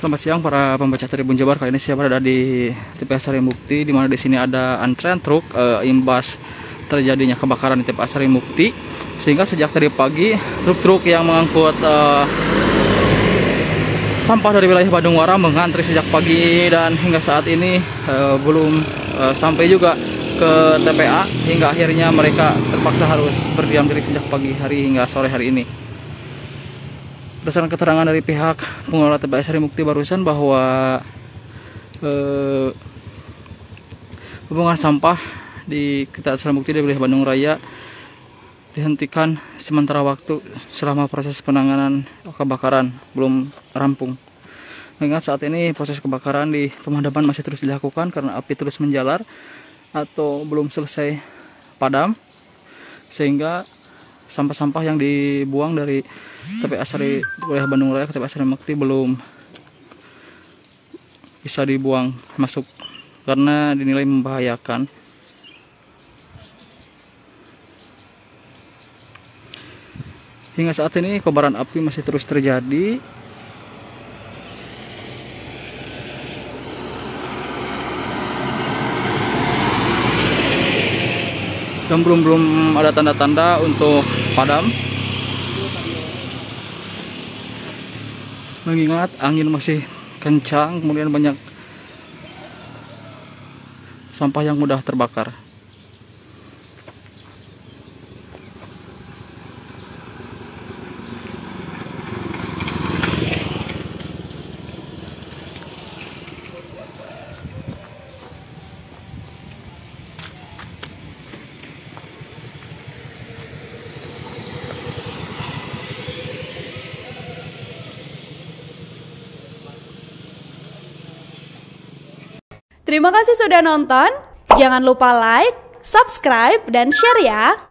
Selamat siang para pembaca Tribun Jabar. Kali ini saya berada di TPA Sarimukti, di mana di sini ada antrean truk imbas terjadinya kebakaran di TPA Sarimukti. Sehingga sejak tadi pagi truk-truk yang mengangkut sampah dari wilayah Bandung Muara mengantri sejak pagi, dan hingga saat ini belum sampai juga ke TPA, hingga akhirnya mereka terpaksa harus berdiam diri sejak pagi hari hingga sore hari ini. Berdasarkan keterangan dari pihak pengelola TPA Sarimukti barusan bahwa pembuangan sampah di TPA Sarimukti di wilayah Bandung Raya dihentikan sementara waktu selama proses penanganan kebakaran belum rampung. Mengingat saat ini proses kebakaran di pemadaman masih terus dilakukan karena api terus menjalar atau belum selesai padam, sehingga sampah-sampah yang dibuang dari TPA wilayah Bandung Raya ke TPA Sarimukti belum bisa dibuang masuk karena dinilai membahayakan. Hingga saat ini kobaran api masih terus terjadi. Dan belum ada tanda-tanda untuk padam. Mengingat angin masih kencang, kemudian banyak sampah yang mudah terbakar. Terima kasih sudah nonton. Jangan lupa like, subscribe, dan share ya.